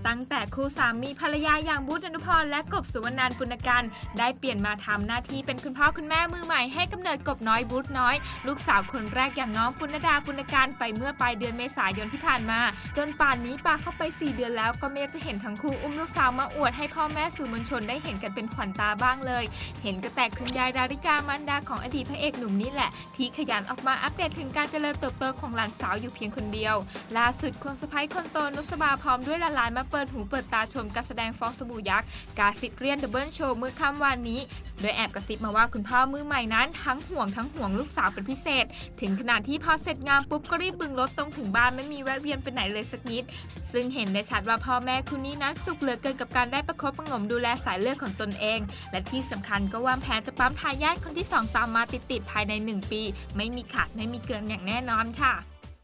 ตั้งแต่คู่สามีภรรยาอย่างบุ๊ช อนุพรและกบ สุวรรณันท์ ปุณกันได้เปลี่ยนมาทำหน้าที่เป็นคุณพ่อคุณแม่มือใหม่ให้กำเนิดกบน้อยบุ๊ชน้อยลูกสาวคนแรกอย่างน้องปุณดา ปุณกันไปเมื่อปลายเดือนเมษายนที่ผ่านมาจนป่านนี้ปาเข้าไป4 เดือนแล้วก็ไม่จะเห็นทั้งคู่อุ้มลูกสาวมาอวดให้พ่อแม่สื่อมวลชนได้เห็นกันเป็นขวัญตาบ้างเลยเห็นก็แต่คุณยายดาริกามารดาของอดีตพระเอกหนุ่มนี่แหละที่ขยันออกมาอัปเดตถึงการเจริญเติบโตของหลานสาวอยู่เพียงคนเดียวล่าสุดคนสะใภ้คนโตนุสบาพร้อมด้วยหลานๆมาเปิดหูเปิดตาชมการแสดงฟองสบู่ยักษ์กาซิเรียนดับเบิลโชว์เมื่อค่ำวานนี้โดยแอบกระซิบมาว่าคุณพ่อมือใหม่นั้นทั้งห่วงลูกสาวเป็นพิเศษถึงขนาดที่พอเสร็จงานปุ๊บก็รีบบึงรถตรงถึงบ้านไม่มีแวะเวียนไปไหนเลยสักนิดซึ่งเห็นได้ชัดว่าพ่อแม่คู่นี้นั้นสุขเหลือเกินกับการได้ประคบประหงมดูแลสายเลือดของตนเองและที่สำคัญก็วางแผนจะปั๊มทายาทคนที่2ตามมาติดๆภายใน1 ปีไม่มีขาดไม่มีเกินอย่างแน่นอนค่ะ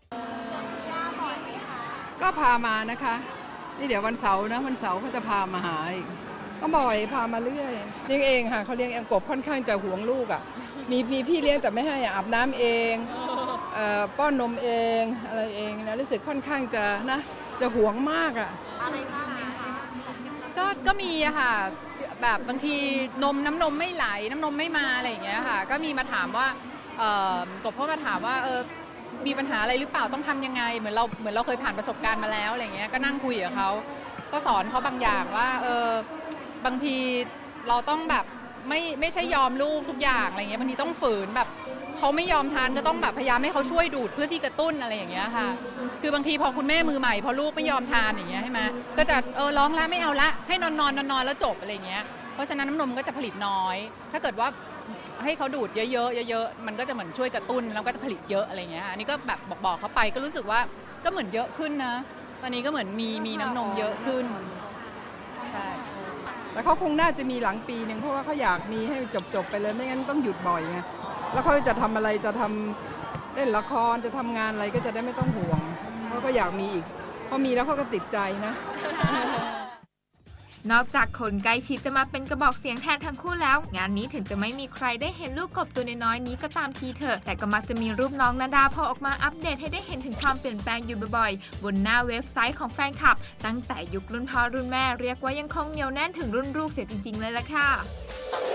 ก็พามานะคะนี่เดี๋ยววันเสาร์เขาจะพามาหาอีกก็บ่อยพามาเรื่อยเลี้ยงเองค่ะเขาเลี้ยงเองกบค่อนข้างจะหวงลูกอ่ะมีพี่เลี้ยงแต่ไม่ให้อาบน้ำเองป้อนนมเองอะไรเองนะรู้สึกค่อนข้างจะหวงมากอ่ะอะไรบ้างก็มีอะค่ะแบบบางทีน้ำนมไม่ไหลน้ำนมไม่มาอะไรอย่างเงี้ยค่ะก็มีมาถามว่ากบพ่อมาถามว่ามีปัญหาอะไรหรือเปล่าต้องทำยังไงเหมือนเราเคยผ่านประสบการณ์มาแล้วอะไรเงี้ยก็นั่งคุยกับเขาก็สอนเขาบางอย่างว่าบางทีเราต้องแบบไม่ใช่ยอมลูกทุกอย่างอะไรเงี้ยบางทีต้องฝืนแบบเขาไม่ยอมทานก็ต้องแบบพยายามให้เขาช่วยดูดเพื่อที่กระตุ้นอะไรอย่างเงี้ยค่ะคือบางทีพอคุณแม่มือใหม่พอลูกไม่ยอมทานอย่างเงี้ยใช่ไหมก็จะร้องแล้วไม่เอาละให้นอนแล้วจบอะไรเงี้ยเพราะฉะนั้นน้ำนมก็จะผลิตน้อยถ้าเกิดว่าให้เขาดูดเยอะมันก็จะเหมือนช่วยกระตุ้นแล้วก็จะผลิตเยอะอะไรเงี้ยอันนี้ก็แบบบอกเขาไปก็รู้สึกว่าก็เหมือนเยอะขึ้นนะตอนนี้ก็เหมือนมีน้ำนมเยอะขึ้นใช่แต่เขาคงน่าจะมีหลังปีนึงเพราะว่าเขาอยากมีให้จบไปเลยไม่งั้นต้องหยุดบ่อยไงแล้วเขาจะทำอะไรจะทำเล่นละครจะทำงานอะไรก็จะได้ไม่ต้องห่วงเขาก็อยากมีอีกพอมีแล้วเขาก็ติดใจนะนอกจากคนใกล้ชิดจะมาเป็นกระบอกเสียงแทนทั้งคู่แล้วงานนี้ถึงจะไม่มีใครได้เห็นลูกกบตัวน้อยๆนี้ก็ตามทีเถอะแต่ก็มักจะมีรูปน้องนาดาพอออกมาอัปเดตให้ได้เห็นถึงความเปลี่ยนแปลงอยู่บ่อยๆบนหน้าเว็บไซต์ของแฟนคลับตั้งแต่ยุครุ่นพ่อรุ่นแม่เรียกว่ายังคงเหนียวแน่นถึงรุ่นลูกเสียจริงๆเลยล่ะค่ะ